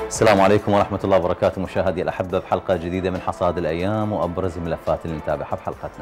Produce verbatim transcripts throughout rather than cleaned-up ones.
السلام عليكم ورحمة الله وبركاته مشاهدي الأحبة بحلقة جديدة من حصاد الأيام وأبرز الملفات اللي نتابعها بحلقتنا.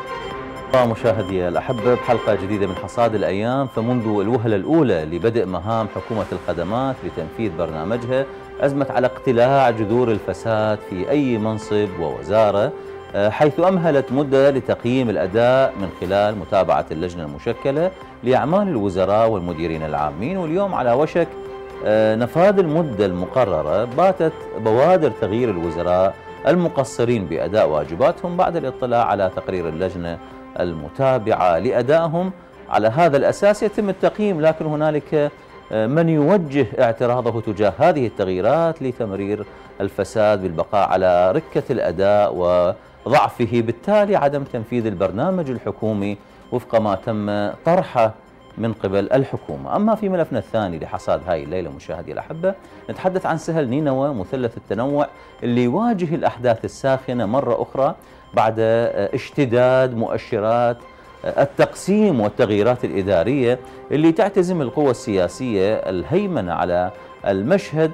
مشاهدي الأحبة بحلقة جديدة من حصاد الأيام، فمنذ الوهلة الأولى لبدء مهام حكومة الخدمات لتنفيذ برنامجها أزمت على اقتلاع جذور الفساد في أي منصب ووزارة، حيث أمهلت مدة لتقييم الأداء من خلال متابعة اللجنة المشكلة لأعمال الوزراء والمديرين العامين. واليوم على وشك نفاذ المدة المقررة باتت بوادر تغيير الوزراء المقصرين بأداء واجباتهم بعد الاطلاع على تقرير اللجنة المتابعة لأدائهم. على هذا الأساس يتم التقييم، لكن هنالك من يوجه اعتراضه تجاه هذه التغييرات لتمرير الفساد بالبقاء على ركة الأداء وضعفه، بالتالي عدم تنفيذ البرنامج الحكومي وفق ما تم طرحه من قبل الحكومة. أما في ملفنا الثاني لحصاد هاي الليلة مشاهدي الأحبة، نتحدث عن سهل نينوى مثلث التنوع اللي يواجه الأحداث الساخنة مرة أخرى بعد اشتداد مؤشرات التقسيم والتغييرات الإدارية اللي تعتزم القوى السياسية الهيمنة على المشهد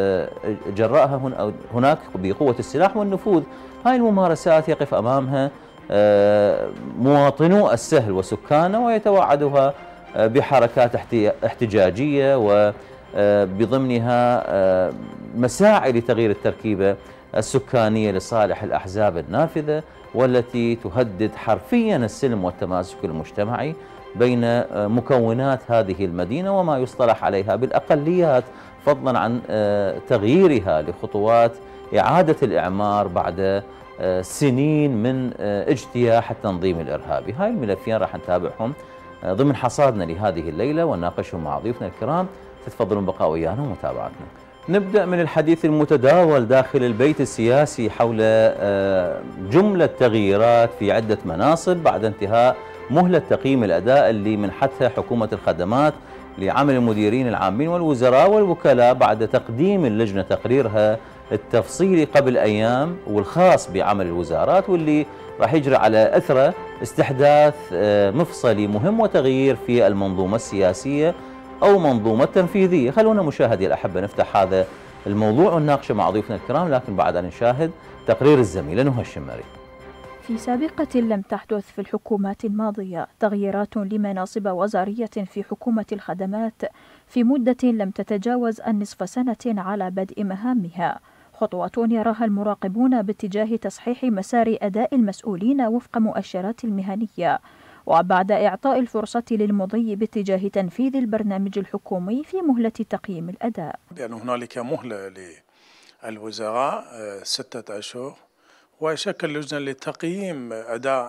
جراءها هناك بقوة السلاح والنفوذ. هاي الممارسات يقف أمامها مواطنو السهل وسكانه ويتوعدها بحركات احتجاجية وبضمنها مساعي لتغيير التركيبة السكانية لصالح الأحزاب النافذة، والتي تهدد حرفيا السلم والتماسك المجتمعي بين مكونات هذه المدينة وما يصطلح عليها بالأقليات، فضلا عن تغييرها لخطوات إعادة الإعمار بعد سنين من اجتياح التنظيم الإرهابي. هاي الملفين راح نتابعهم ضمن حصادنا لهذه الليلة ونناقشهم مع ضيوفنا الكرام، تتفضلون بقاء ويانا ومتابعتنا. نبدأ من الحديث المتداول داخل البيت السياسي حول جملة تغييرات في عدة مناصب بعد انتهاء مهلة تقييم الأداء اللي منحتها حكومة الخدمات لعمل المديرين العامين والوزراء والوكلاء بعد تقديم اللجنة تقريرها التفصيلي قبل أيام والخاص بعمل الوزارات، واللي راح يجري على أثره استحداث مفصلي مهم وتغيير في المنظومة السياسية أو منظومة تنفيذية. خلونا مشاهدي الأحبة نفتح هذا الموضوع ونناقشه مع ضيوفنا الكرام، لكن بعد أن نشاهد تقرير الزميلة نهى الشمري. في سابقة لم تحدث في الحكومات الماضية تغييرات لمناصب وزارية في حكومة الخدمات في مدة لم تتجاوز النصف سنة على بدء مهامها، خطوات يراها المراقبون باتجاه تصحيح مسار أداء المسؤولين وفق مؤشرات المهنية، وبعد إعطاء الفرصة للمضي باتجاه تنفيذ البرنامج الحكومي في مهلة تقييم الأداء. لأن هنالك مهلة للوزراء ستة أشهر ويشكل لجنة لتقييم أداء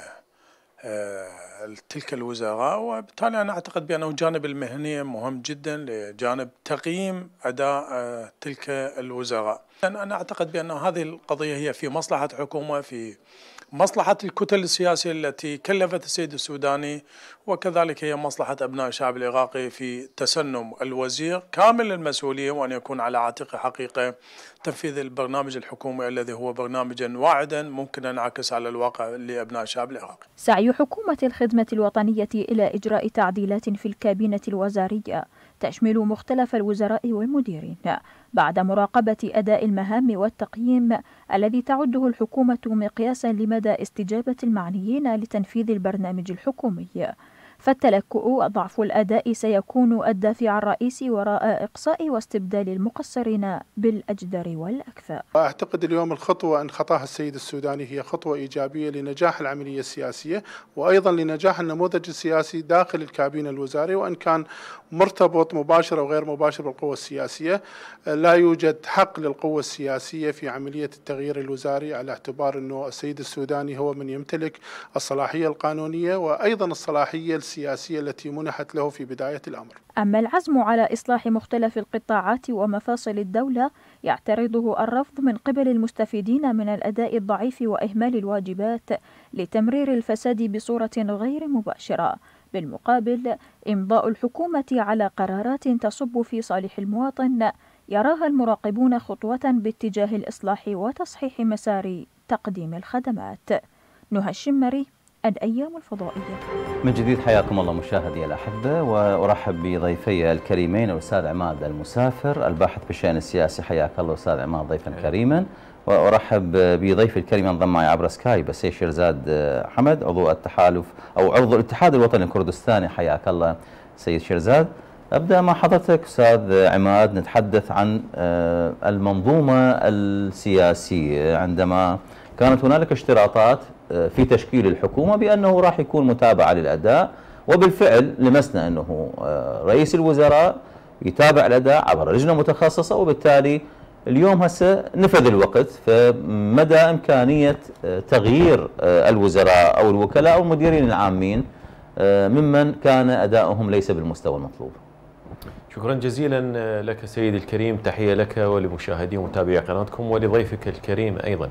تلك الوزراء، وبالتالي أنا أعتقد بأنه الجانب المهني مهم جدا لجانب تقييم أداء تلك الوزراء. أنا أعتقد بأن هذه القضية هي في مصلحة حكومة، في مصلحة الكتل السياسية التي كلفت السيد السوداني، وكذلك هي مصلحة أبناء الشعب العراقي في تسنم الوزير كامل المسؤولية وأن يكون على عاتقه حقيقة تنفيذ البرنامج الحكومي الذي هو برنامجا واعدا ممكن أن ينعكس على الواقع لأبناء الشعب العراقي. سعي حكومة الخدمة الوطنية إلى إجراء تعديلات في الكابينة الوزارية تشمل مختلف الوزراء والمديرين بعد مراقبة أداء المهام والتقييم الذي تعده الحكومة مقياسا لمدى استجابة المعنيين لتنفيذ البرنامج الحكومي. فالتلكؤ وضعف الأداء سيكون الدافع الرئيسي وراء إقصاء واستبدال المقصرين بالأجدر والأكفاء. أعتقد اليوم الخطوة أن خطاها السيد السوداني هي خطوة إيجابية لنجاح العملية السياسية وأيضا لنجاح النموذج السياسي داخل الكابينة الوزاري، وأن كان مرتبط مباشر أو غير مباشر بالقوة السياسية. لا يوجد حق للقوة السياسية في عملية التغيير الوزاري على اعتبار أنه السيد السوداني هو من يمتلك الصلاحية القانونية وأيضا الصلاحية السياسية التي منحت له في بداية الأمر. أما العزم على إصلاح مختلف القطاعات ومفاصل الدولة يعترضه الرفض من قبل المستفيدين من الأداء الضعيف وإهمال الواجبات لتمرير الفساد بصورة غير مباشرة. بالمقابل إمضاء الحكومة على قرارات تصب في صالح المواطن يراها المراقبون خطوة باتجاه الإصلاح وتصحيح مسار تقديم الخدمات. نهى الشمري، الأيام الفضائية. من جديد حياكم الله مشاهدي الأحبة، وأرحب بضيفي الكريمين الأستاذ عماد المسافر الباحث بالشأن السياسي. حياك الله أستاذ عماد ضيفا كريما. وأرحب بضيفي الكريم انضم معي عبر سكايب السيد شيرزاد حمد عضو التحالف أو عضو الاتحاد الوطني الكردستاني. حياك الله سيد شيرزاد. أبدأ مع حضرتك أستاذ عماد، نتحدث عن المنظومة السياسية عندما كانت هنالك اشتراطات في تشكيل الحكومة بأنه راح يكون متابعة للأداء، وبالفعل لمسنا أنه رئيس الوزراء يتابع الأداء عبر لجنة متخصصة، وبالتالي اليوم هسه نفذ الوقت، فمدى إمكانية تغيير الوزراء أو الوكلاء أو المديرين العامين ممن كان أداؤهم ليس بالمستوى المطلوب. شكرا جزيلا لك سيدي الكريم، تحية لك ولمشاهدي ومتابعي قناتكم ولضيفك الكريم أيضا.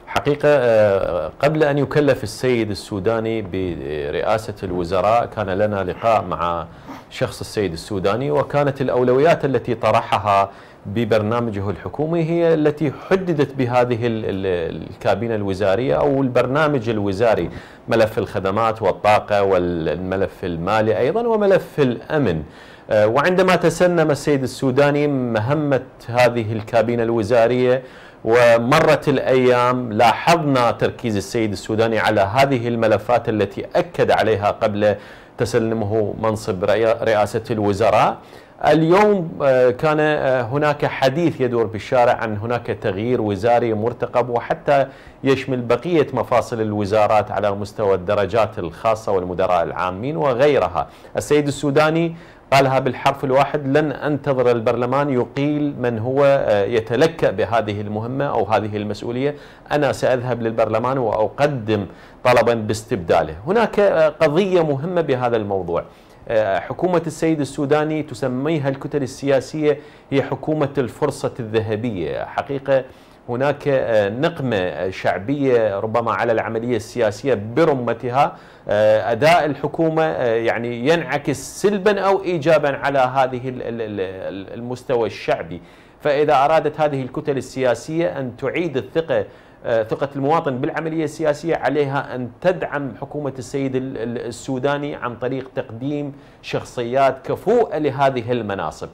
حقيقة قبل أن يكلف السيد السوداني برئاسة الوزراء كان لنا لقاء مع شخص السيد السوداني، وكانت الأولويات التي طرحها ببرنامجه الحكومي هي التي حددت بهذه الكابينة الوزارية أو البرنامج الوزاري، ملف الخدمات والطاقة والملف المالي أيضا وملف الأمن. وعندما تسنم السيد السوداني مهمة هذه الكابينة الوزارية ومرت الأيام، لاحظنا تركيز السيد السوداني على هذه الملفات التي أكد عليها قبل تسلمه منصب رئاسة الوزراء. اليوم كان هناك حديث يدور بالشارع عن هناك تغيير وزاري مرتقب، وحتى يشمل بقية مفاصل الوزارات على مستوى الدرجات الخاصة والمدراء العامين وغيرها. السيد السوداني قالها بالحرف الواحد: لن أنتظر البرلمان يقيل من هو يتلكأ بهذه المهمة أو هذه المسؤولية، أنا سأذهب للبرلمان وأقدم طلبا باستبداله. هناك قضية مهمة بهذا الموضوع. حكومة السيد السوداني تسميها الكتل السياسية هي حكومة الفرصة الذهبية. حقيقة هناك نقمة شعبية ربما على العملية السياسية برمتها. أداء الحكومة يعني ينعكس سلبا أو إيجابا على هذه المستوى الشعبي. فإذا أرادت هذه الكتل السياسية أن تعيد الثقة ثقة المواطن بالعملية السياسية، عليها أن تدعم حكومة السيد السوداني عن طريق تقديم شخصيات كفؤة لهذه المناصب.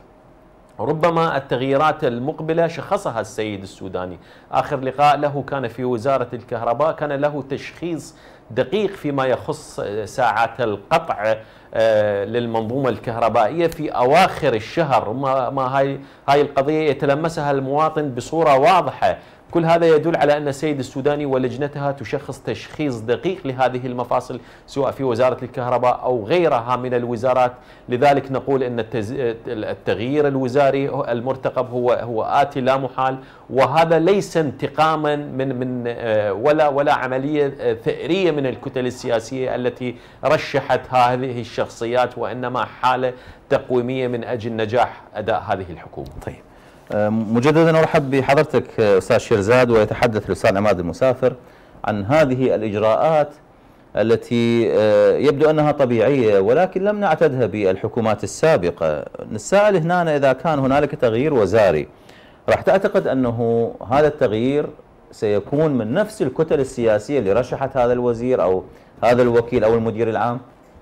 ربما التغييرات المقبلة شخصها السيد السوداني. آخر لقاء له كان في وزارة الكهرباء، كان له تشخيص دقيق فيما يخص ساعات القطع للمنظومة الكهربائية في أواخر الشهر. ما هاي هاي القضية يتلمسها المواطن بصورة واضحة. كل هذا يدل على أن السيد السوداني ولجنتها تشخص تشخيص دقيق لهذه المفاصل سواء في وزارة الكهرباء أو غيرها من الوزارات. لذلك نقول أن التغيير الوزاري المرتقب هو هو آتي لا محال، وهذا ليس انتقاما من من ولا ولا عملية ثأرية من الكتل السياسية التي رشحت هذه الشخصيات، وإنما حالة تقويمية من أجل نجاح أداء هذه الحكومة. طيب، مجددا أرحب بحضرتك أستاذ شيرزاد، ويتحدث الأستاذ عماد المسافر عن هذه الإجراءات التي يبدو أنها طبيعية ولكن لم نعتدها بالحكومات السابقة. نسأل هنا إذا كان هنالك تغيير وزاري، راح تعتقد أنه هذا التغيير سيكون من نفس الكتل السياسية اللي رشحت هذا الوزير أو هذا الوكيل أو المدير العام؟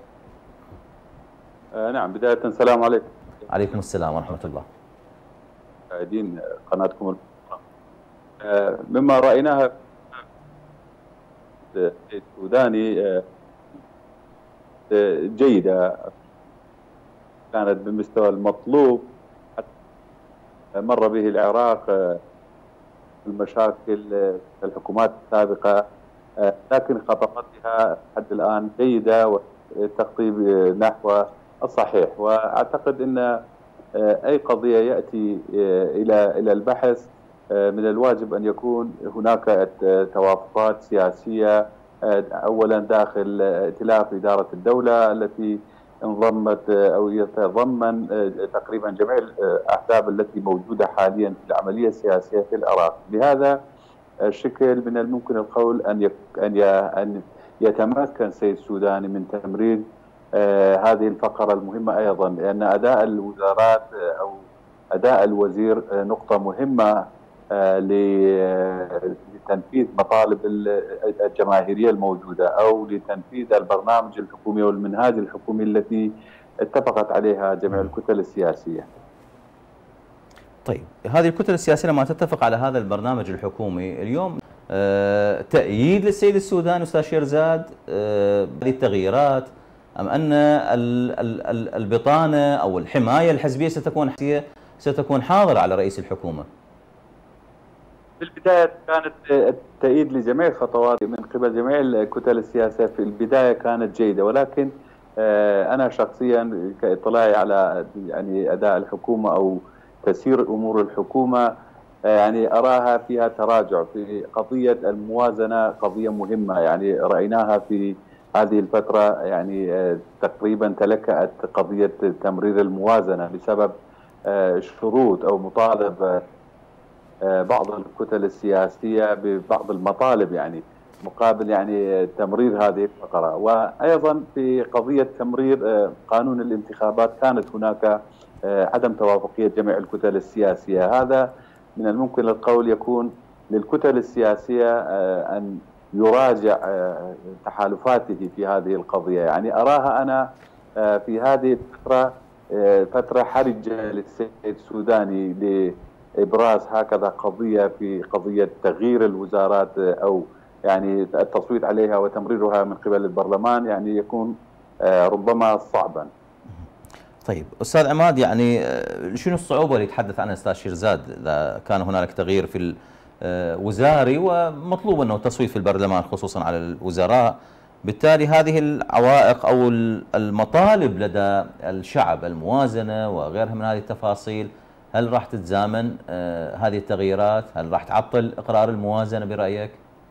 آه نعم، بداية السلام عليكم. عليكم السلام ورحمة الله. مشاهدين قناتكم آه مما رأيناها السوداني آه جيدة، كانت بالمستوى المطلوب. مر به العراق آه المشاكل الحكومات السابقة، آه لكن خطواتها حد الآن جيدة والتخطيط نحو الصحيح. وأعتقد أن أي قضية يأتي إلى إلى البحث من الواجب أن يكون هناك توافقات سياسية، أولا داخل ائتلاف إدارة الدولة التي انضمت أو يتضمن تقريبا جميع الأحزاب التي موجودة حاليا في العملية السياسية في العراق. بهذا الشكل من الممكن القول أن أن يتمكن السيد السوداني من تمرير آه هذه الفقرة المهمة أيضا، لأن أداء الوزارات آه أو أداء الوزير آه نقطة مهمة لتنفيذ مطالب الجماهيرية الموجودة أو لتنفيذ البرنامج الحكومي والمنهاج الحكومي التي اتفقت عليها جميع الكتل السياسية. طيب، هذه الكتل السياسية لما تتفق على هذا البرنامج الحكومي اليوم، أه تأييد للسيد السوداني أستاذ شيرزاد أه هذه التغييرات، أم أن البطانة أو الحماية الحزبية ستكون ستكون حاضرة على رئيس الحكومة؟ في البداية كانت التأييد لجميع الخطوات من قبل جميع الكتل السياسية في البداية كانت جيدة، ولكن أنا شخصيا كاطلاعي على يعني أداء الحكومة أو تسيير أمور الحكومة يعني أراها فيها تراجع في قضية الموازنة، قضية مهمة يعني رأيناها في هذه الفترة، يعني تقريبا تلكأت قضية تمرير الموازنة بسبب شروط أو مطالب بعض الكتل السياسية ببعض المطالب يعني مقابل يعني تمرير هذه الفقرة. وأيضا في قضية تمرير قانون الانتخابات كانت هناك عدم توافقية جميع الكتل السياسية. هذا من الممكن القول يكون للكتل السياسية أن يراجع تحالفاته في هذه القضية. يعني أراها أنا في هذه الفترة فترة حرجة للسيد السوداني لإبراز هكذا قضية في قضية تغيير الوزارات أو يعني التصويت عليها وتمريرها من قبل البرلمان، يعني يكون ربما صعبا. طيب أستاذ عماد، يعني شنو الصعوبة اللي يتحدث عنها أستاذ شيرزاد إذا كان هنالك تغيير في الوزاري ومطلوب أنه تصويت في البرلمان خصوصا على الوزراء؟ بالتالي هذه العوائق أو المطالب لدى الشعب، الموازنة وغيرها من هذه التفاصيل، هل راح تتزامن هذه التغييرات؟ هل راح تعطل إقرار الموازنة برأيك؟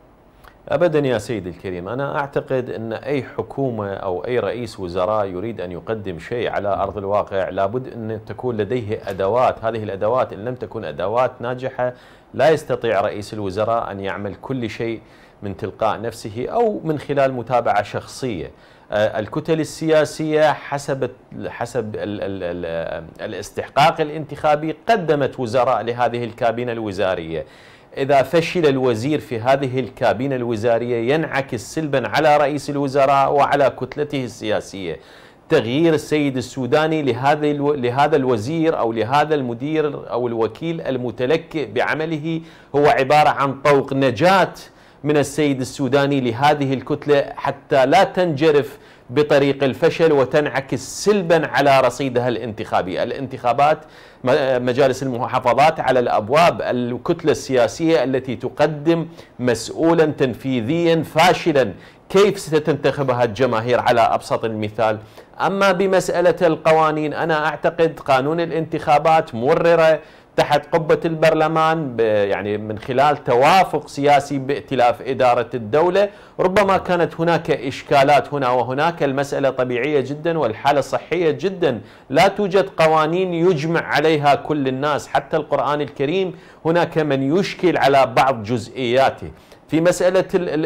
أبدا يا سيدي الكريم، أنا أعتقد أن أي حكومة أو أي رئيس وزراء يريد أن يقدم شيء على أرض الواقع لابد أن تكون لديه أدوات. هذه الأدوات إن لم تكن أدوات ناجحة لا يستطيع رئيس الوزراء أن يعمل كل شيء من تلقاء نفسه أو من خلال متابعة شخصية. الكتل السياسية حسب حسب ال ال ال الاستحقاق الانتخابي قدمت وزراء لهذه الكابينة الوزارية. إذا فشل الوزير في هذه الكابينة الوزارية ينعكس سلبا على رئيس الوزراء وعلى كتلته السياسية. تغيير السيد السوداني لهذا لهذا الوزير أو لهذا المدير أو الوكيل المتلكئ بعمله هو عبارة عن طوق نجاة من السيد السوداني لهذه الكتلة حتى لا تنجرف بطريق الفشل وتنعكس سلبا على رصيدها الانتخابي. الانتخابات مجالس المحافظات على الأبواب، الكتلة السياسية التي تقدم مسؤولا تنفيذيا فاشلا كيف ستنتخبها الجماهير على أبسط المثال؟ أما بمسألة القوانين، أنا أعتقد قانون الانتخابات مررة تحت قبة البرلمان يعني من خلال توافق سياسي بائتلاف إدارة الدولة. ربما كانت هناك إشكالات هنا وهناك، المسألة طبيعية جدا والحالة صحية جدا، لا توجد قوانين يجمع عليها كل الناس، حتى القرآن الكريم هناك من يشكل على بعض جزئياته. في مسألة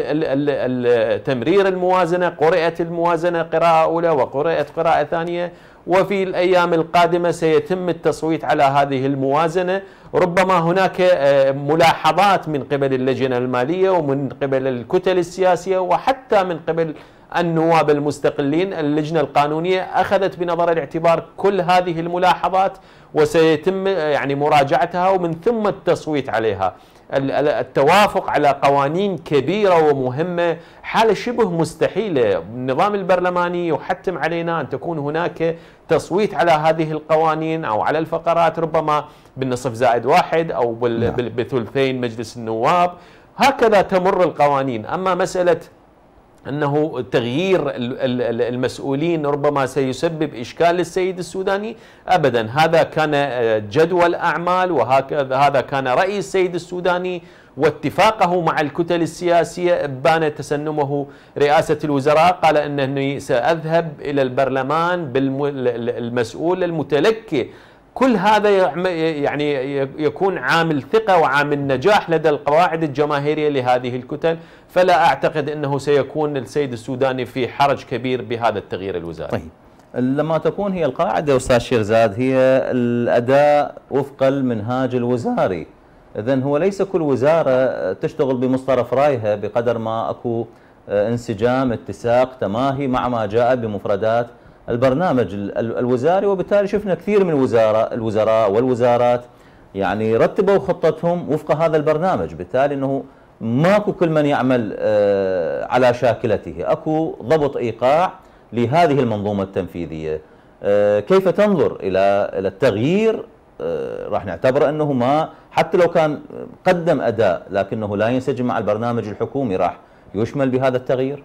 تمرير الموازنة، قرأت الموازنة قراءة أولى وقرأت قراءة ثانية، وفي الأيام القادمة سيتم التصويت على هذه الموازنة. ربما هناك ملاحظات من قبل اللجنة المالية ومن قبل الكتل السياسية وحتى من قبل النواب المستقلين. اللجنة القانونية أخذت بنظر الاعتبار كل هذه الملاحظات وسيتم يعني مراجعتها ومن ثم التصويت عليها. التوافق على قوانين كبيرة ومهمة حالة شبه مستحيلة. النظام البرلماني يحتم علينا أن تكون هناك تصويت على هذه القوانين أو على الفقرات ربما بالنصف زائد واحد أو بثلثين مجلس النواب، هكذا تمر القوانين. أما مسألة أنه تغيير المسؤولين ربما سيسبب إشكال للسيد السوداني، أبدا، هذا كان جدول أعمال وهكذا هذا كان رأي السيد السوداني واتفاقه مع الكتل السياسية. أبان تسنمه رئاسة الوزراء، قال أنني سأذهب إلى البرلمان بالمسؤول المتلكي. كل هذا يعني يكون عامل ثقة وعامل نجاح لدى القواعد الجماهيرية لهذه الكتل، فلا أعتقد أنه سيكون السيد السوداني في حرج كبير بهذا التغيير الوزاري. طيب، لما تكون هي القاعدة أستاذ شيرزاد هي الأداء وفق المنهاج الوزاري، إذن هو ليس كل وزارة تشتغل بمصطرف رايها بقدر ما أكو انسجام، اتساق، تماهي مع ما جاء بمفردات البرنامج الوزاري. وبالتالي شفنا كثير من الوزراء الوزراء والوزارات يعني رتبوا خطتهم وفق هذا البرنامج، بالتالي أنه ماكو كل من يعمل على شاكلته، أكو ضبط إيقاع لهذه المنظومة التنفيذية. كيف تنظر إلى التغيير؟ راح نعتبر أنه ما حتى لو كان قدم أداء لكنه لا ينسجم مع البرنامج الحكومي، راح يشمل بهذا التغيير؟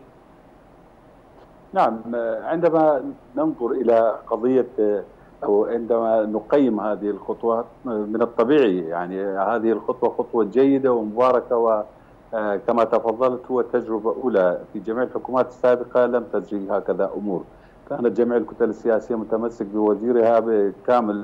نعم، عندما ننظر إلى قضية أو عندما نقيم هذه الخطوة من الطبيعي يعني هذه الخطوة خطوة جيدة ومباركة، وكما تفضلت هو تجربة أولى. في جميع الحكومات السابقة لم تجري هكذا أمور، كانت جميع الكتل السياسية متمسك بوزيرها بكامل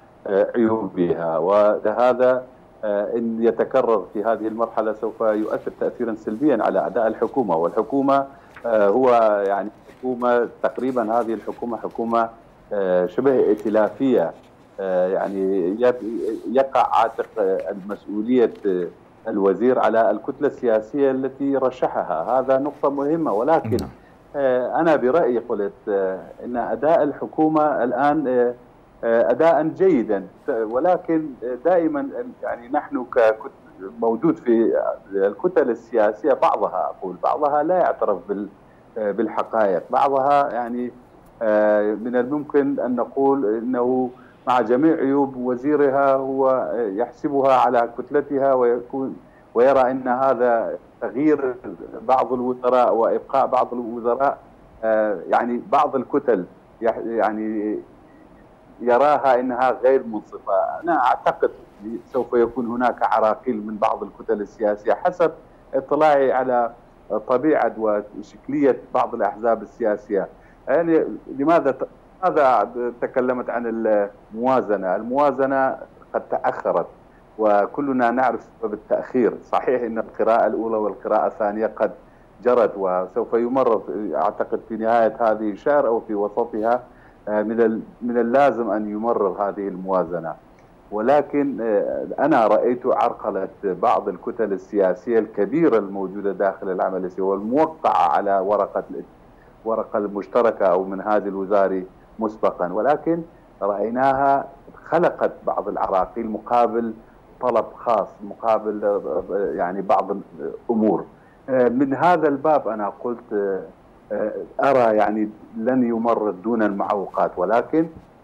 عيوبها، وهذا إن يتكرر في هذه المرحلة سوف يؤثر تأثيرا سلبيا على أداء الحكومة. والحكومة هو يعني حكومة تقريبا هذه الحكومة حكومة شبه ائتلافية، يعني يقع عاتق المسؤولية الوزير على الكتلة السياسية التي رشحها. هذا نقطة مهمة، ولكن أنا برأيي قلت أن أداء الحكومة الآن أداء جيدا، ولكن دائما يعني نحن موجود في الكتل السياسية بعضها أقول بعضها لا يعترف بالحقائق، بعضها يعني من الممكن أن نقول أنه مع جميع عيوب وزيرها هو يحسبها على كتلتها ويكون ويرى أن هذا تغيير بعض الوزراء وإبقاء بعض الوزراء يعني بعض الكتل يعني يراها أنها غير منصفة. أنا أعتقد سوف يكون هناك عراقيل من بعض الكتل السياسية حسب اطلاعي على طبيعة وشكلية بعض الأحزاب السياسية. يعني لماذا ماذا تكلمت عن الموازنة؟ الموازنة قد تأخرت وكلنا نعرف سبب التأخير. صحيح أن القراءة الأولى والقراءة الثانية قد جرت وسوف يمرر أعتقد في نهاية هذه الشهر أو في وسطها من من اللازم أن يمرر هذه الموازنة، ولكن أنا رأيت عرقلة بعض الكتل السياسية الكبيرة الموجودة داخل العمل السياسي والموقعة على ورقة ورقة المشتركة أو من هذه الوزارة مسبقا، ولكن رأيناها خلقت بعض العراقيل مقابل طلب خاص، مقابل يعني بعض الأمور. من هذا الباب أنا قلت أرى يعني لن يمر دون المعوقات، ولكن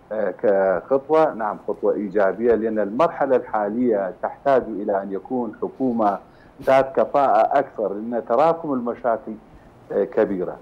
كخطوة نعم خطوة إيجابية، لأن المرحلة الحالية تحتاج إلى أن يكون حكومة ذات كفاءة أكثر، لأن تراكم المشاكل كبيرة.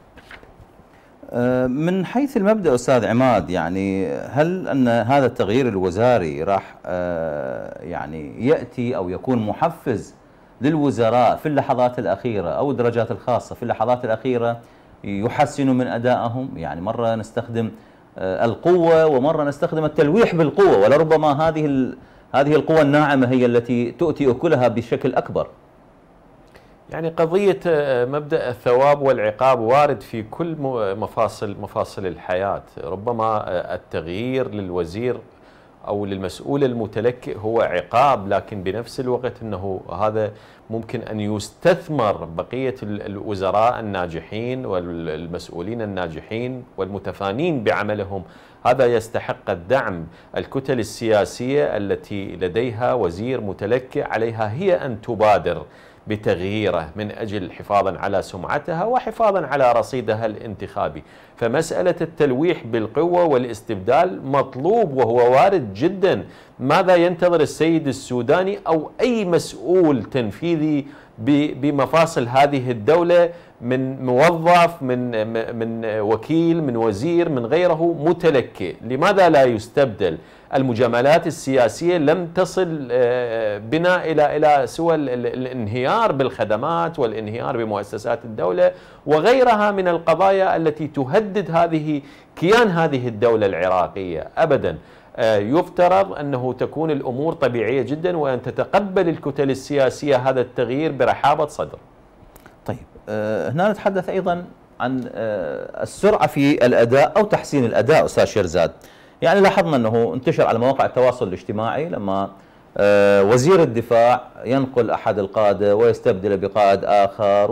من حيث المبدأ أستاذ عماد، يعني هل أن هذا التغيير الوزاري راح يعني يأتي أو يكون محفز للوزراء في اللحظات الأخيرة أو الدرجات الخاصة في اللحظات الأخيرة يحسنوا من أدائهم؟ يعني مرة نستخدم القوة ومرة نستخدم التلويح بالقوة، ولربما هذه هذه القوة الناعمة هي التي تؤتي أكلها بشكل أكبر. يعني قضية مبدأ الثواب والعقاب وارد في كل مفاصل مفاصل الحياة. ربما التغيير للوزير أو للمسؤول المتلكئ هو عقاب، لكن بنفس الوقت أنه هذا ممكن أن يستثمر بقية الوزراء الناجحين والمسؤولين الناجحين والمتفانين بعملهم. هذا يستحق الدعم. الكتل السياسية التي لديها وزير متلكئ عليها هي أن تبادر بتغييره من أجل حفاظا على سمعتها وحفاظا على رصيدها الانتخابي. فمسألة التلويح بالقوة والاستبدال مطلوب وهو وارد جدا. ماذا ينتظر السيد السوداني أو أي مسؤول تنفيذي بمفاصل هذه الدولة من موظف، من من وكيل، من وزير، من غيره متلكئ؟ لماذا لا يستبدل؟ المجاملات السياسية لم تصل بنا إلى إلى سوى الانهيار بالخدمات والانهيار بمؤسسات الدولة وغيرها من القضايا التي تهدد هذه كيان هذه الدولة العراقية. أبدا، يفترض أنه تكون الأمور طبيعية جدا وأن تتقبل الكتل السياسية هذا التغيير برحابة صدر. طيب، هنا نتحدث أيضا عن السرعة في الأداء أو تحسين الأداء. أستاذ شيرزاد، يعني لاحظنا أنه انتشر على مواقع التواصل الاجتماعي لما وزير الدفاع ينقل أحد القادة ويستبدل بقائد آخر،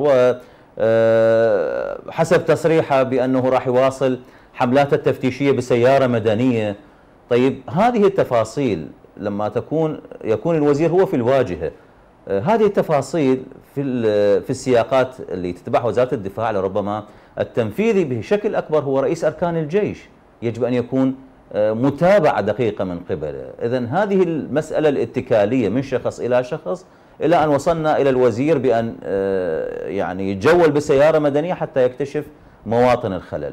وحسب تصريحه بأنه راح يواصل حملات التفتيشية بسيارة مدنية. طيب هذه التفاصيل لما تكون يكون الوزير هو في الواجهة، هذه التفاصيل في في السياقات اللي تتبعها وزارة الدفاع لربما التنفيذي بشكل أكبر هو رئيس أركان الجيش، يجب أن يكون متابعة دقيقة من قبله. إذن هذه المسألة الاتكالية من شخص إلى شخص إلى أن وصلنا إلى الوزير بأن يعني يتجول بسيارة مدنية حتى يكتشف مواطن الخلل.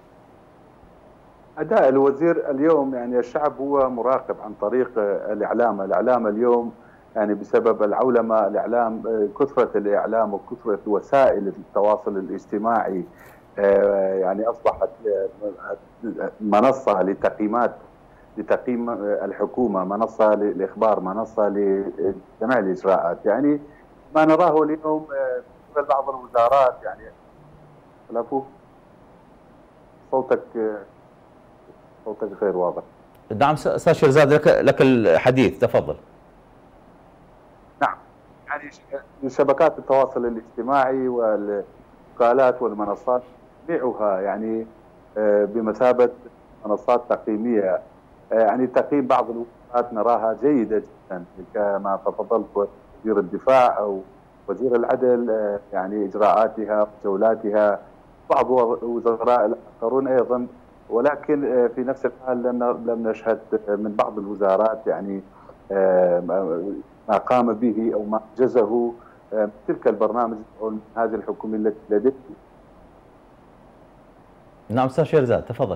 أداء الوزير اليوم يعني الشعب هو مراقب عن طريق الإعلام، الإعلام اليوم يعني بسبب العولمة، الإعلام كثرة الإعلام وكثرة وسائل التواصل الاجتماعي يعني أصبحت منصة لتقييمات لتقييم الحكومة، منصة للإخبار، منصة لجميع الإجراءات. يعني ما نراه اليوم في بعض الوزارات يعني خلافه صوتك صوتك غير واضح. نعم أستاذ شيرزاد، لك لك الحديث، تفضل. نعم، يعني شبكات التواصل الاجتماعي والقنوات والمنصات جميعها يعني بمثابة منصات تقييمية. يعني تقييم بعض الوزارات نراها جيدة جدا كما تفضلت، وزير الدفاع أو وزير العدل يعني إجراءاتها وجولاتها، بعض وزراء الآخرون أيضا، ولكن في نفس الحال لم نشهد من بعض الوزارات يعني ما قام به أو ما أنجزه تلك البرنامج أو هذه الحكومة التي لديه. نعم أستاذ شيرزاد تفضل.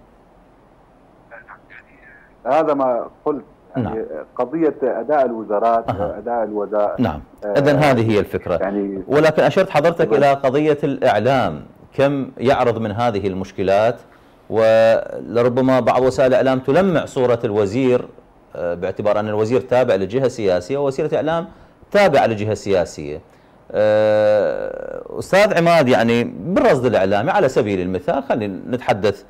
هذا ما قلت يعني نعم. قضية أداء الوزارات أه. أداء الوزارات. نعم إذن آه هذه هي الفكرة يعني. ولكن أشرت حضرتك إلى قضية الإعلام، كم يعرض من هذه المشكلات، ولربما بعض وسائل الإعلام تلمع صورة الوزير باعتبار أن الوزير تابع لجهة سياسية ووسيلة إعلام تابعة لجهة سياسية. أستاذ عماد، يعني بالرصد الإعلامي على سبيل المثال خلينا نتحدث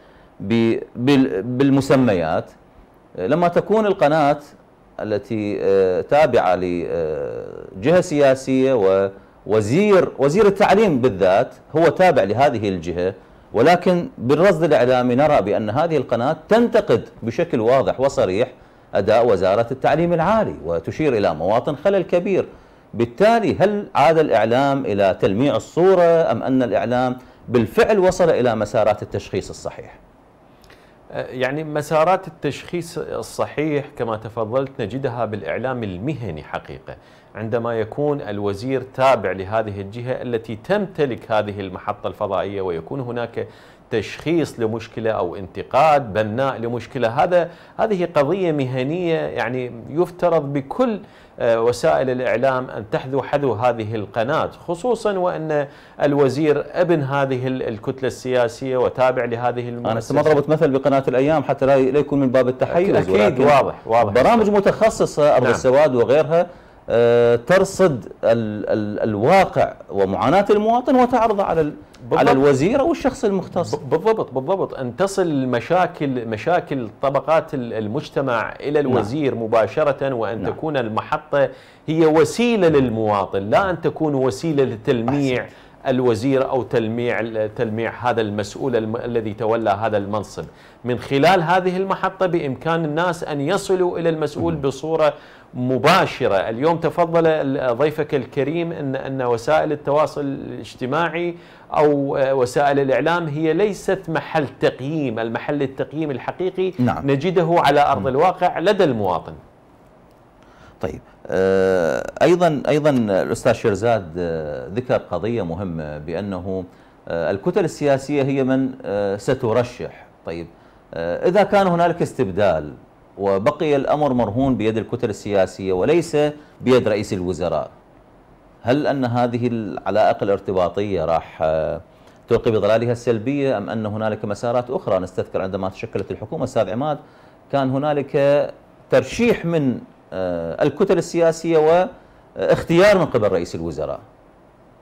بالمسميات، لما تكون القناة التي تابعة لجهة سياسية ووزير وزير التعليم بالذات هو تابع لهذه الجهة، ولكن بالرصد الإعلامي نرى بأن هذه القناة تنتقد بشكل واضح وصريح أداء وزارة التعليم العالي وتشير إلى مواطن خلل كبير. بالتالي هل عاد الإعلام إلى تلميع الصورة أم أن الإعلام بالفعل وصل إلى مسارات التشخيص الصحيح؟ يعني مسارات التشخيص الصحيح كما تفضلت نجدها بالإعلام المهني حقيقة، عندما يكون الوزير تابع لهذه الجهة التي تمتلك هذه المحطة الفضائية ويكون هناك تشخيص لمشكلة أو انتقاد بناء لمشكلة، هذا هذه قضية مهنية يعني يفترض بكل وسائل الإعلام أن تحذو حذو هذه القناة، خصوصا وأن الوزير ابن هذه الكتلة السياسية وتابع لهذه المؤسسة. أنا سمضربت مثل بقناة الأيام حتى لا يكون من باب التحيز، أكيد واضح واضح. برامج متخصصة أرض نعم. السواد وغيرها ترصد ال ال الواقع ومعاناة المواطن وتعرض على بالضبط. على الوزير أو الشخص المختص. بالضبط بالضبط، أن تصل المشاكل مشاكل طبقات المجتمع إلى الوزير نعم. مباشرة، وأن نعم. تكون المحطة هي وسيلة للمواطن، لا أن تكون وسيلة لتلميع أحسن. الوزير أو تلميع تلميع هذا المسؤول الم... الذي تولى هذا المنصب. من خلال هذه المحطة بإمكان الناس أن يصلوا إلى المسؤول م. بصورة مباشرة. اليوم تفضل ضيفك الكريم أن أن وسائل التواصل الاجتماعي أو وسائل الإعلام هي ليست محل تقييم، المحل التقييم الحقيقي نعم. نجده على أرض الواقع لدى المواطن. طيب أيضا أيضا الأستاذ شيرزاد ذكر قضية مهمة بأنه الكتل السياسية هي من سترشح. طيب إذا كان هنالك استبدال وبقي الأمر مرهون بيد الكتل السياسية وليس بيد رئيس الوزراء، هل أن هذه العلائق الارتباطية راح تلقي بظلالها السلبية أم أن هنالك مسارات أخرى؟ نستذكر عندما تشكلت الحكومة أستاذ عماد كان هنالك ترشيح من الكتل السياسية واختيار من قبل رئيس الوزراء.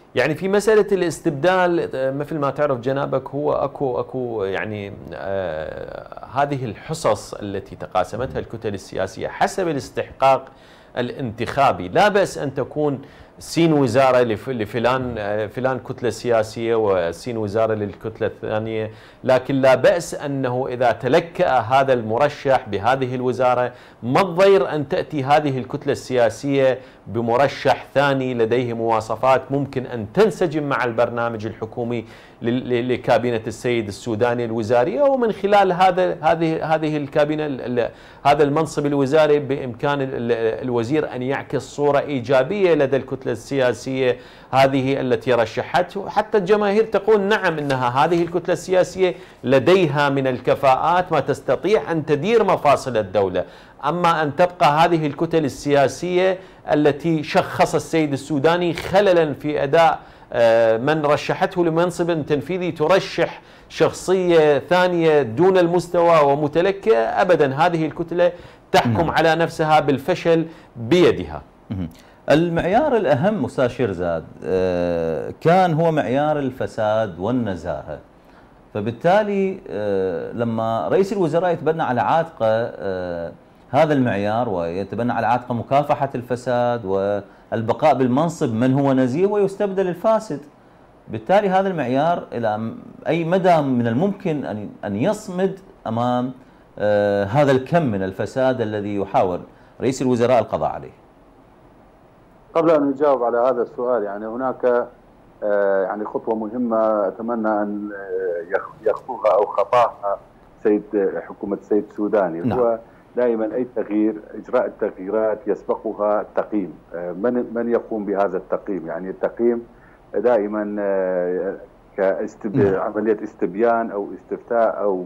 يعني في مسألة الاستبدال مثل ما تعرف جنابك هو أكو أكو يعني آه هذه الحصص التي تقاسمتها الكتل السياسية حسب الاستحقاق الانتخابي. لا بأس أن تكون سين وزارة لفلان فلان كتلة سياسية وسين وزارة للكتلة الثانية، لكن لا بأس أنه إذا تلكأ هذا المرشح بهذه الوزارة ما الضير أن تأتي هذه الكتلة السياسية بمرشح ثاني لديه مواصفات ممكن أن تنسجم مع البرنامج الحكومي لكابينة السيد السوداني الوزارية، ومن خلال هذا هذه هذه الكابينة هذا المنصب الوزاري بإمكان الوزير أن يعكس صورة إيجابية لدى الكتلة السياسية هذه التي رشحته، حتى الجماهير تقول نعم إنها هذه الكتلة السياسية لديها من الكفاءات ما تستطيع أن تدير مفاصل الدولة. أما أن تبقى هذه الكتل السياسية التي شخص السيد السوداني خللا في أداء من رشحته لمنصب تنفيذي ترشح شخصية ثانية دون المستوى ومتلكئة، أبدا هذه الكتلة تحكم على نفسها بالفشل بيدها. المعيار الأهم أستاذ شيرزاد كان هو معيار الفساد والنزاهة، فبالتالي لما رئيس الوزراء يتبنى على عاتقه هذا المعيار ويتبنى على عاتقه مكافحة الفساد والبقاء بالمنصب من هو نزيه ويستبدل الفاسد، بالتالي هذا المعيار إلى أي مدى من الممكن أن أن يصمد أمام هذا الكم من الفساد الذي يحاول رئيس الوزراء القضاء عليه؟ قبل أن نجاوب على هذا السؤال، يعني هناك يعني خطوة مهمة أتمنى أن يخطوها أو خطاها سيد حكومة السيد السوداني. نعم. هو دائما أي تغيير إجراء التغييرات يسبقها تقييم. من من يقوم بهذا التقييم؟ يعني التقييم دائما كعملية استبيان أو استفتاء أو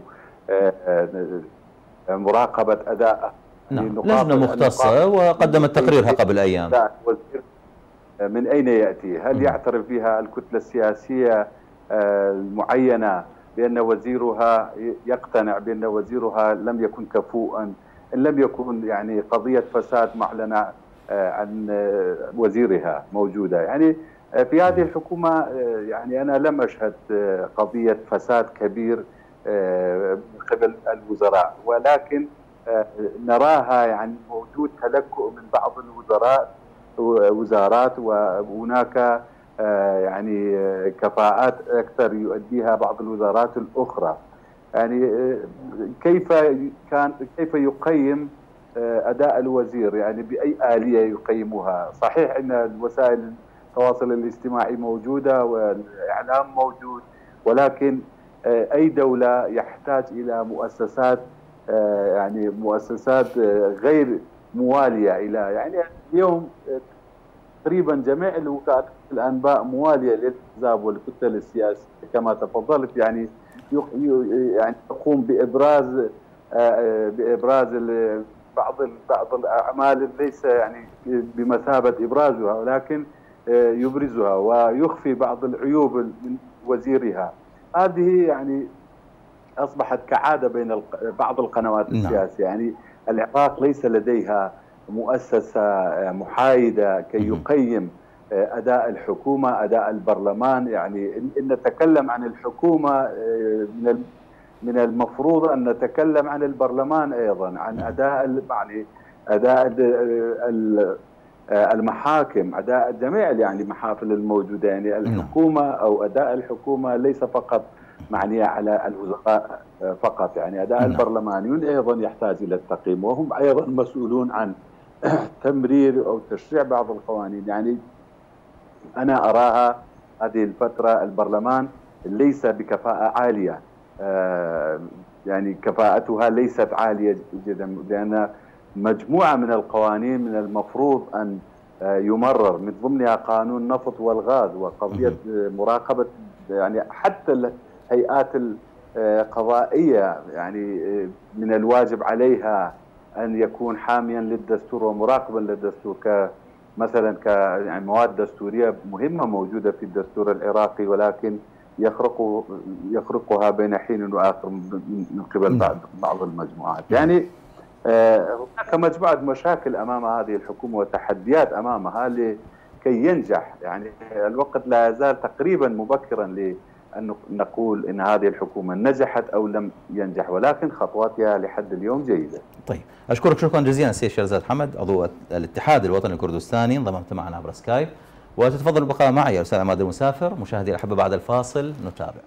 مراقبة أداء. نعم. لجنة مختصة وقدمت تقريرها قبل أيام. من أين يأتي؟ هل يعترف بها الكتلة السياسية المعينة بأن وزيرها يقتنع بأن وزيرها لم يكن كفؤا، إن لم يكن يعني قضية فساد معلنة عن وزيرها موجودة؟ يعني في هذه الحكومة يعني أنا لم أشهد قضية فساد كبير من قبل الوزراء، ولكن نراها يعني موجود تلكؤ من بعض الوزراء وزارات، وهناك يعني كفاءات أكثر يؤديها بعض الوزارات الأخرى. يعني كيف كان كيف يقيم أداء الوزير؟ يعني بأي آلية يقيمها؟ صحيح أن وسائل التواصل الاجتماعي موجودة والإعلام موجود، ولكن أي دولة يحتاج إلى مؤسسات يعني مؤسسات غير موالية إلى، يعني اليوم تقريبا جميع الوكالات الأنباء موالية للأحزاب والكتل السياسية كما تفضلت، يعني يعني تقوم بإبراز بإبراز بعض بعض الأعمال ليس يعني بمثابة إبرازها، ولكن يبرزها ويخفي بعض العيوب من وزيرها. هذه يعني أصبحت كعادة بين بعض القنوات السياسية. يعني العراق ليس لديها مؤسسة محايدة كي يقيم أداء الحكومة، أداء البرلمان. يعني إن نتكلم عن الحكومة من من المفروض أن نتكلم عن البرلمان أيضا، عن أداء يعني أداء المحاكم، أداء جميع يعني المحافل الموجودة. يعني الحكومة أو أداء الحكومة ليس فقط معنية على الوزراء فقط، يعني أداء البرلمانيون أيضا يحتاج إلى التقييم، وهم أيضا مسؤولون عن تمرير أو تشريع بعض القوانين. يعني أنا أراها هذه الفترة البرلمان ليس بكفاءة عالية، يعني كفاءتها ليست عالية جدا، لأن مجموعة من القوانين من المفروض أن يمرر، من ضمنها قانون النفط والغاز وقضية مراقبة، يعني حتى الهيئات القضائية يعني من الواجب عليها أن يكون حاميا للدستور ومراقبا للدستور، كمثلا ك يعني مواد دستورية مهمة موجودة في الدستور العراقي، ولكن يخرق يخرقها بين حين وآخر من قبل بعض بعض المجموعات. يعني هناك مجموعة مشاكل أمام هذه الحكومة وتحديات أمامها كي ينجح. يعني الوقت لا يزال تقريبا مبكرا لأن نقول أن هذه الحكومة نجحت أو لم ينجح، ولكن خطواتها لحد اليوم جيدة. طيب، أشكرك شكرا جزيلا السيد شيرزاد حمد، عضو الاتحاد الوطني الكردستاني، انضممت معنا عبر سكايب، وتتفضل البقاء معي يا أستاذ عماد المسافر. مشاهدي الأحبة، بعد الفاصل نتابع.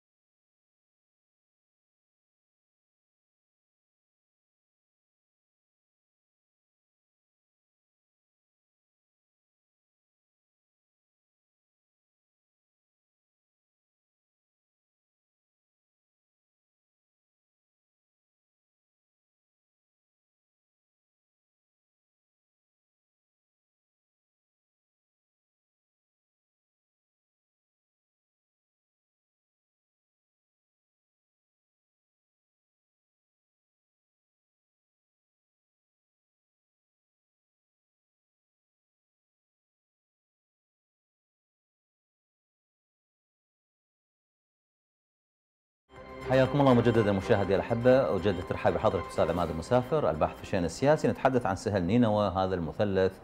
حياكم الله مجددا مشاهدي الأحبة، أجدد ترحاب بحضرتك أستاذ عماد المسافر، الباحث في الشأن السياسي. نتحدث عن سهل نينوى، هذا المثلث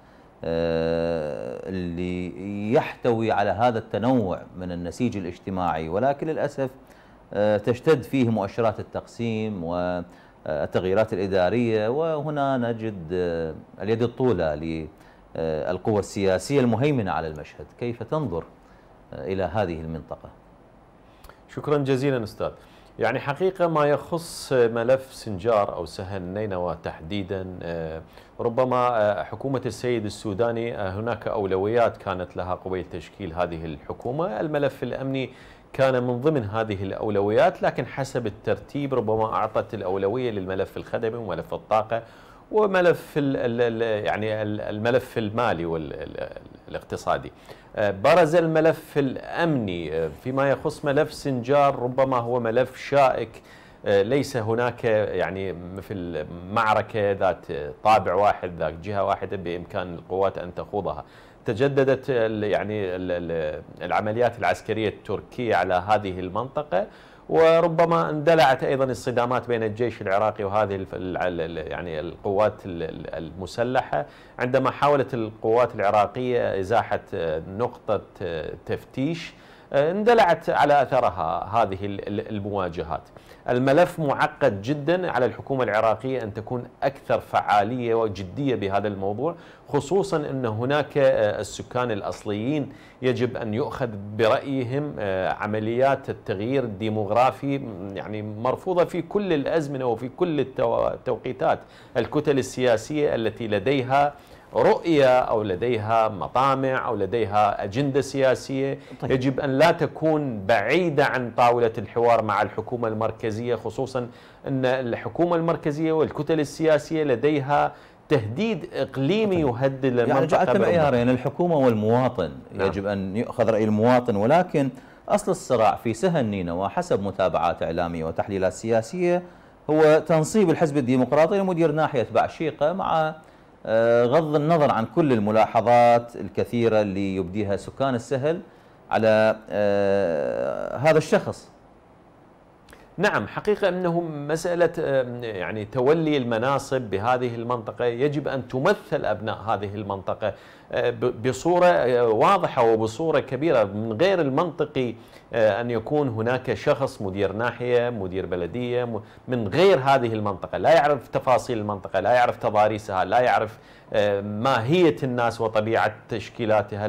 اللي يحتوي على هذا التنوع من النسيج الاجتماعي، ولكن للأسف تشتد فيه مؤشرات التقسيم والتغييرات الإدارية، وهنا نجد اليد الطولى للقوى السياسية المهيمنة على المشهد. كيف تنظر إلى هذه المنطقة؟ شكرا جزيلا أستاذ. يعني حقيقة ما يخص ملف سنجار أو سهل نينوى تحديدا، ربما حكومة السيد السوداني هناك أولويات كانت لها قبيل تشكيل هذه الحكومة. الملف الأمني كان من ضمن هذه الأولويات، لكن حسب الترتيب ربما أعطت الأولوية للملف الخدمي وملف الطاقة وملف يعني الملف المالي والاقتصادي. برز الملف الأمني فيما يخص ملف سنجار، ربما هو ملف شائك، ليس هناك يعني مثل معركة ذات طابع واحد ذات جهة واحدة بإمكان القوات أن تخوضها. تجددت يعني العمليات العسكرية التركية على هذه المنطقة، وربما اندلعت ايضا الصدامات بين الجيش العراقي وهذه يعني القوات المسلحه، عندما حاولت القوات العراقيه ازاحه نقطه تفتيش اندلعت على اثرها هذه المواجهات. الملف معقد جدا، على الحكومه العراقيه ان تكون اكثر فعاليه وجديه بهذا الموضوع، خصوصا ان هناك السكان الاصليين يجب ان يؤخذ برايهم. عمليات التغيير الديموغرافي يعني مرفوضه في كل الازمنه وفي كل التوقيتات. الكتل السياسيه التي لديها رؤية أو لديها مطامع أو لديها أجندة سياسية طيب. يجب أن لا تكون بعيدة عن طاولة الحوار مع الحكومة المركزية، خصوصا أن الحكومة المركزية والكتل السياسية لديها تهديد إقليمي يهدد المنطقة. يعني جعلت معيارين، الحكومة والمواطن. نعم. يجب أن يؤخذ رأي المواطن، ولكن أصل الصراع في سهل نينوى حسب متابعات إعلامية وتحليلات سياسية هو تنصيب الحزب الديمقراطي لمدير ناحية بعشيقة، مع غض النظر عن كل الملاحظات الكثيرة اللي يبديها سكان السهل على هذا الشخص. نعم، حقيقة أنه مسألة يعني تولي المناصب بهذه المنطقة يجب أن تمثل أبناء هذه المنطقة بصورة واضحة وبصورة كبيرة. من غير المنطقي أن يكون هناك شخص مدير ناحية مدير بلدية من غير هذه المنطقة، لا يعرف تفاصيل المنطقة، لا يعرف تضاريسها، لا يعرف ماهية الناس وطبيعة تشكيلاتها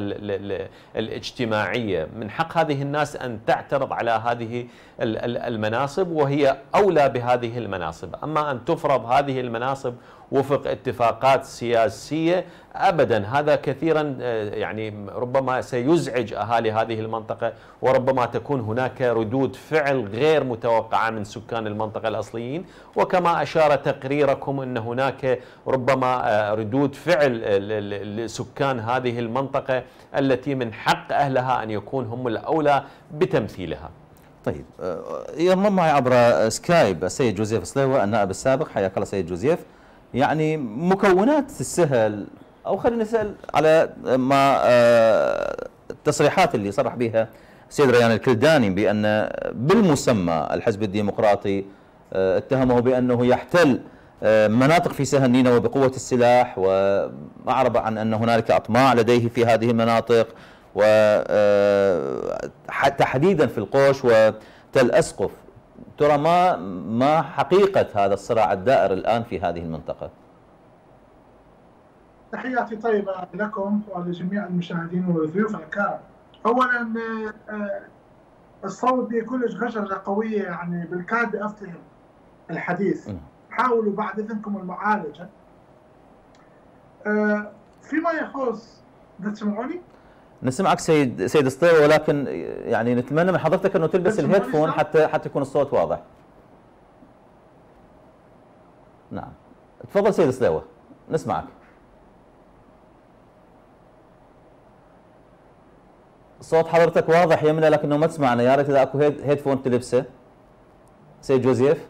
الاجتماعية. من حق هذه الناس أن تعترض على هذه المناصب، وهي أولى بهذه المناصب. أما أن تفرض هذه المناصب وفق اتفاقات سياسية أبدا، هذا كثيرا يعني ربما سيزعج أهالي هذه المنطقة، وربما تكون هناك ردود فعل غير متوقعة من سكان المنطقة الأصليين. وكما أشار تقريركم أن هناك ربما ردود فعل لسكان هذه المنطقة التي من حق أهلها أن يكون هم الأولى بتمثيلها. طيب، ينضم معي عبر سكايب السيد جوزيف صليوة النائب السابق. حياك الله سيد جوزيف. يعني مكونات السهل، أو خلينا نسأل على ما التصريحات اللي صرح بها السيد ريان الكلداني بأن بالمسمى الحزب الديمقراطي اتهمه بأنه يحتل مناطق في سهل نينوى بقوة السلاح، وأعرب عن أن هنالك أطماع لديه في هذه المناطق، وتحديدا في القوش وتل أسقف. ترى ما ما حقيقة هذا الصراع الدائر الآن في هذه المنطقة؟ تحياتي طيبة لكم ولجميع المشاهدين والضيوف الكرام. أولا الصوت بكلش غششة قوية، يعني بالكاد أفتهم الحديث. حاولوا بعد إذنكم المعالجة. فيما يخص، تسمعوني؟ نسمعك سيد سيد سطيوة، ولكن يعني نتمنى من حضرتك انه تلبس الهيدفون حتى حتى يكون الصوت واضح. نعم، تفضل سيد سطيوة، نسمعك. صوت حضرتك واضح يمنا لكنه ما تسمعنا، يا ريت اذا اكو هيدفون تلبسه. سيد جوزيف.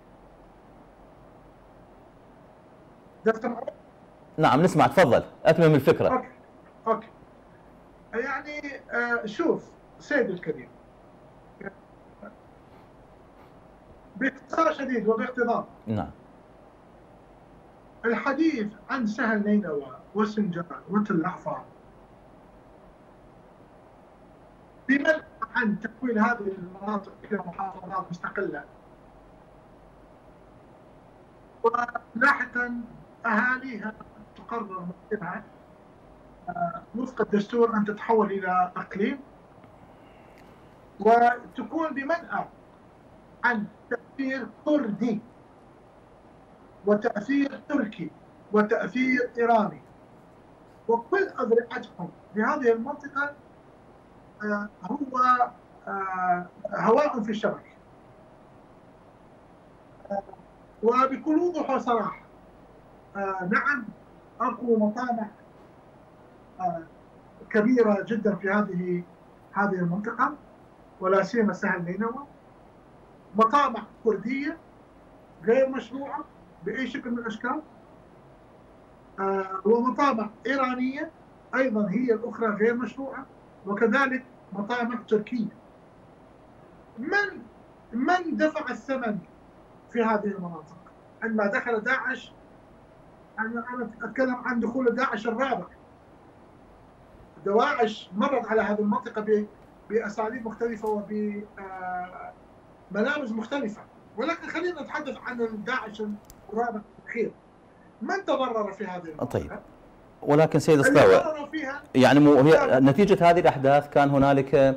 نعم نسمع، تفضل اتمم الفكرة. اوكي اوكي يعني آه شوف سيدي الكريم، باختصار شديد وباقتضاب، نعم، الحديث عن سهل نينوى وسنجار وتل أحفار بمنع عن تكوين هذه المناطق إلى محافظات مستقلة، ولاحقا أهاليها تقرر مصيرها وفق الدستور أن تتحول إلى أقليم، وتكون بمنأى عن تأثير كردي وتأثير تركي وتأثير إيراني، وكل أذرعتهم بهذه المنطقة هو هواء في الشبك. وبكل وضوح وصراحة نعم أكو مطامع كبيرة جدا في هذه هذه المنطقة، ولا سيما سهل نينوى، مطامع كردية غير مشروعة بأي شكل من الأشكال، ومطامع إيرانية أيضا هي الأخرى غير مشروعة، وكذلك مطامع تركية. من من دفع الثمن في هذه المناطق؟ عندما دخل داعش، أنا أنا أتكلم عن دخول داعش الرابع. دواعش مرت على هذه المنطقة بأساليب مختلفة وبملامس مختلفة، ولكن خلينا نتحدث عن الداعش الرابع الأخير. من تضرر في هذه المنطقة؟ طيب، ولكن سيد سطاوة يعني مو هي نتيجة هذه الأحداث كان هنالك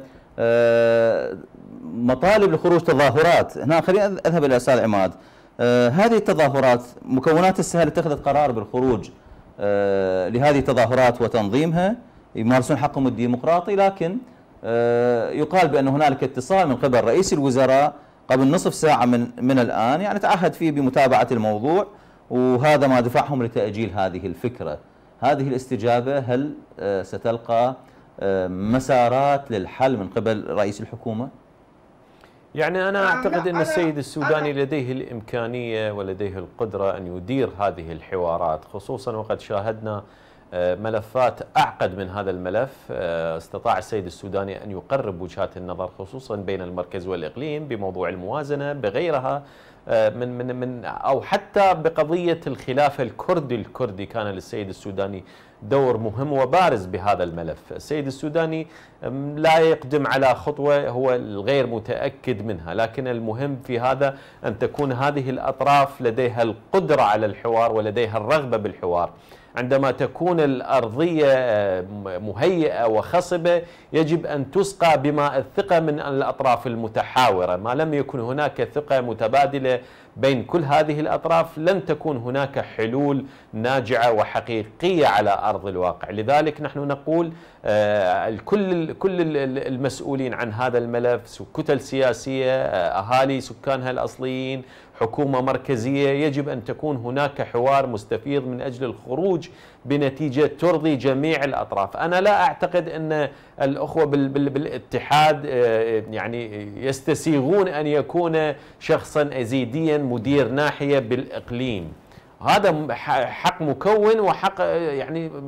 مطالب لخروج تظاهرات. هنا خلينا أذهب إلى أستاذ عماد. هذه التظاهرات مكونات السهل اتخذت قرار بالخروج لهذه التظاهرات وتنظيمها، يمارسون حقهم الديمقراطي، لكن يقال بأن هنالك اتصال من قبل رئيس الوزراء قبل نصف ساعة من من الآن، يعني تعهد فيه بمتابعة الموضوع، وهذا ما دفعهم لتأجيل هذه الفكرة. هذه الاستجابة هل ستلقى مسارات للحل من قبل رئيس الحكومة؟ يعني أنا أعتقد أن السيد السوداني لديه الإمكانية ولديه القدرة أن يدير هذه الحوارات، خصوصا وقد شاهدنا ملفات أعقد من هذا الملف. استطاع السيد السوداني أن يقرب وجهات النظر خصوصا بين المركز والإقليم بموضوع الموازنة بغيرها من من من أو حتى بقضية الخلافة الكردي الكردي كان للسيد السوداني دور مهم وبارز بهذا الملف. السيد السوداني لا يقدم على خطوة هو الغير متأكد منها، لكن المهم في هذا أن تكون هذه الأطراف لديها القدرة على الحوار ولديها الرغبة بالحوار. عندما تكون الأرضية مهيئة وخصبة يجب أن تسقى بماء الثقة من الأطراف المتحاورة. ما لم يكن هناك ثقة متبادلة بين كل هذه الأطراف لن تكون هناك حلول ناجعة وحقيقية على أرض الواقع. لذلك نحن نقول كل كل المسؤولين عن هذا الملف، كتل سياسية، أهالي سكانها الأصليين، حكومة مركزية، يجب أن تكون هناك حوار مستفيض من أجل الخروج بنتيجة ترضي جميع الأطراف. أنا لا أعتقد أن الأخوة بالاتحاد يعني يستسيغون أن يكون شخصا أزيديا مدير ناحية بالإقليم. هذا حق مكون وحق يعني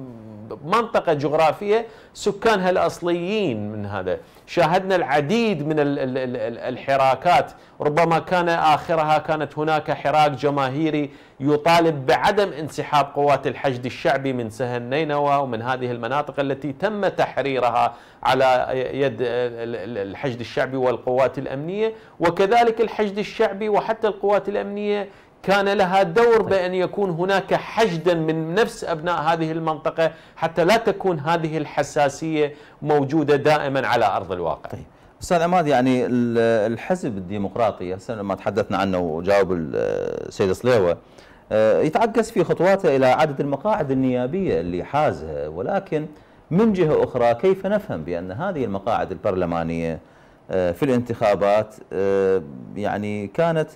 منطقة جغرافية سكانها الأصليين من هذا. شاهدنا العديد من الحراكات، ربما كان آخرها كانت هناك حراك جماهيري يطالب بعدم انسحاب قوات الحشد الشعبي من سهل نينوى ومن هذه المناطق التي تم تحريرها على يد الحشد الشعبي والقوات الأمنية. وكذلك الحشد الشعبي وحتى القوات الأمنية كان لها دور بأن يكون هناك حشدا من نفس أبناء هذه المنطقة حتى لا تكون هذه الحساسية موجودة دائما على أرض الواقع. طيب أستاذ عماد، يعني الحزب الديمقراطي هسه لما تحدثنا عنه وجاوب السيد صليوة يتعكس في خطواته إلى عدد المقاعد النيابية اللي حازها، ولكن من جهة أخرى كيف نفهم بأن هذه المقاعد البرلمانية في الانتخابات يعني كانت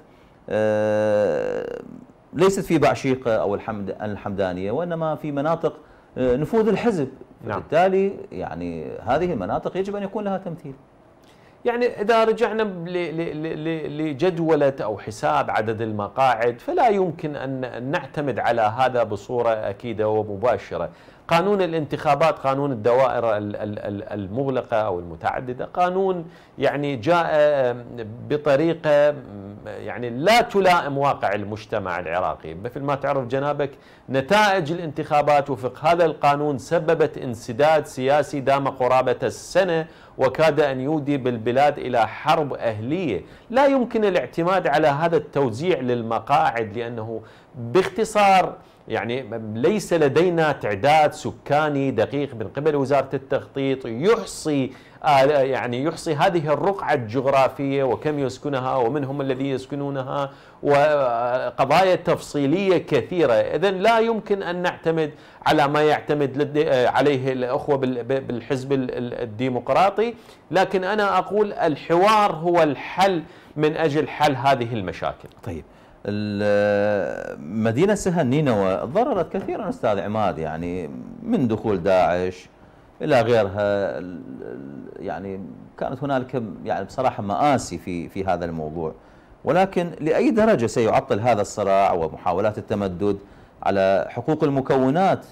ليست في بعشيقة أو الحمد الحمدانية، وإنما في مناطق نفوذ الحزب. نعم. بالتالي يعني هذه المناطق يجب أن يكون لها تمثيل. يعني إذا رجعنا لجدولة أو حساب عدد المقاعد فلا يمكن أن نعتمد على هذا بصورة أكيدة ومباشرة. قانون الانتخابات، قانون الدوائر المغلقة أو المتعددة، قانون يعني جاء بطريقة يعني لا تلائم واقع المجتمع العراقي. مثل ما تعرف جنابك نتائج الانتخابات وفق هذا القانون سببت انسداد سياسي دام قرابة السنة وكاد أن يودي بالبلاد إلى حرب أهلية. لا يمكن الاعتماد على هذا التوزيع للمقاعد، لأنه باختصار يعني ليس لدينا تعداد سكاني دقيق من قبل وزارة التخطيط يحصي يعني يحصي هذه الرقعة الجغرافية وكم يسكنها ومن هم الذي يسكنونها وقضايا تفصيلية كثيرة. إذن لا يمكن أن نعتمد على ما يعتمد عليه الأخوة بالحزب الديمقراطي، لكن أنا أقول الحوار هو الحل من أجل حل هذه المشاكل. طيب مدينة سهل نينوى ضررت كثيرا أستاذ عماد، يعني من دخول داعش إلى غيرها، يعني كانت هنالك يعني بصراحة مآسي في في هذا الموضوع، ولكن لأي درجة سيعطل هذا الصراع ومحاولات التمدد على حقوق المكونات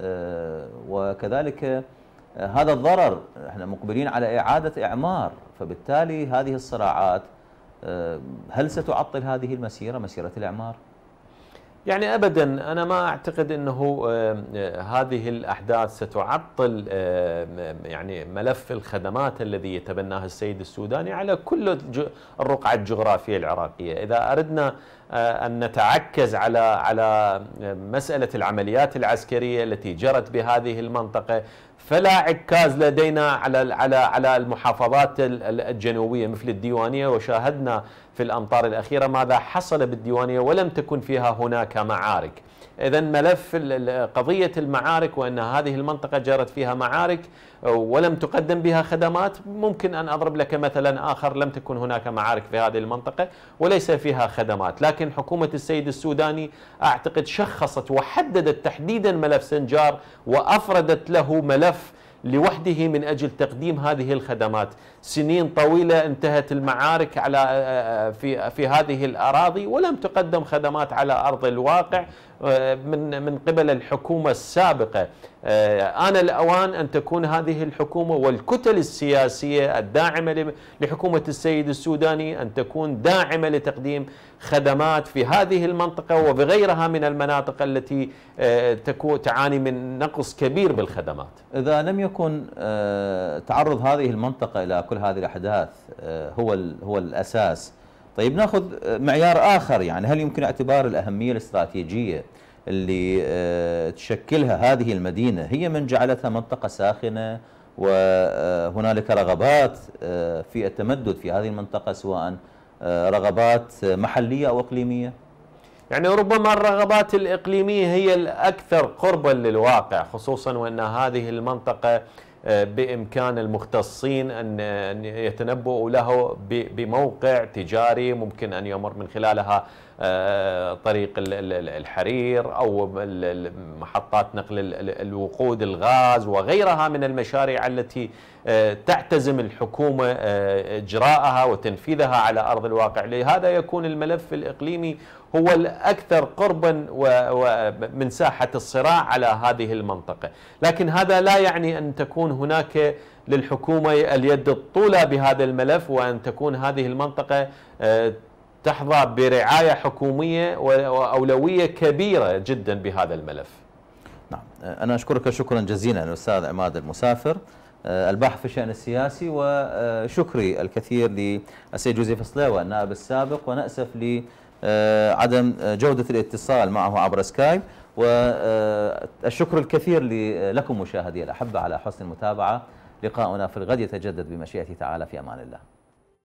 وكذلك هذا الضرر؟ احنا مقبلين على إعادة إعمار، فبالتالي هذه الصراعات هل ستعطل هذه المسيرة، مسيرة الإعمار؟ يعني أبدا أنا ما أعتقد أنه هذه الأحداث ستعطل يعني ملف الخدمات الذي يتبناه السيد السوداني على كل الرقعة الجغرافية العراقية. إذا أردنا أن نتعكز على على مسألة العمليات العسكرية التي جرت بهذه المنطقة فلا عكاز لدينا على على على المحافظات الجنوبية مثل الديوانية، وشاهدنا في الأمطار الأخيرة ماذا حصل بالديوانية ولم تكن فيها هناك معارك. إذا ملف قضية المعارك وأن هذه المنطقة جرت فيها معارك ولم تقدم بها خدمات، ممكن أن أضرب لك مثلا آخر لم تكن هناك معارك في هذه المنطقة وليس فيها خدمات، لكن حكومة السيد السوداني أعتقد شخصت وحددت تحديدا ملف سنجار وأفردت له ملف لوحده من أجل تقديم هذه الخدمات. سنين طويلة انتهت المعارك على في في هذه الأراضي ولم تقدم خدمات على أرض الواقع من من قبل الحكومة السابقة. آن الأوان أن تكون هذه الحكومة والكتل السياسية الداعمة لحكومة السيد السوداني أن تكون داعمة لتقديم خدمات في هذه المنطقة وبغيرها من المناطق التي تكون تعاني من نقص كبير بالخدمات. إذا لم يكن تعرض هذه المنطقة إلى كل هذه الأحداث هو هو الأساس، طيب ناخذ معيار آخر، يعني هل يمكن اعتبار الأهمية الاستراتيجية اللي تشكلها هذه المدينة هي من جعلتها منطقة ساخنة وهنالك رغبات في التمدد في هذه المنطقة سواء رغبات محلية أو إقليمية؟ يعني ربما الرغبات الإقليمية هي الأكثر قربا للواقع، خصوصا وأن هذه المنطقة بإمكان المختصين أن يتنبؤوا له بموقع تجاري ممكن أن يمر من خلالها طريق الحرير أو محطات نقل الوقود الغاز وغيرها من المشاريع التي تعتزم الحكومة إجراءها وتنفيذها على أرض الواقع. لهذا يكون الملف الإقليمي هو الأكثر قربا من ساحة الصراع على هذه المنطقة، لكن هذا لا يعني أن تكون هناك للحكومة اليد الطولى بهذا الملف، وأن تكون هذه المنطقة تحظى برعاية حكومية وأولوية كبيرة جدا بهذا الملف. نعم، أنا أشكرك شكرا جزيلا الأستاذ عماد المسافر، الباحث في الشأن السياسي، وشكري الكثير للسيد جوزيف صليوة النائب السابق، ونأسف لعدم جودة الاتصال معه عبر سكايب، والشكر الكثير لكم مشاهدي الأحبة على حسن المتابعة. لقاؤنا في الغد يتجدد بمشيئة تعالى، في أمان الله.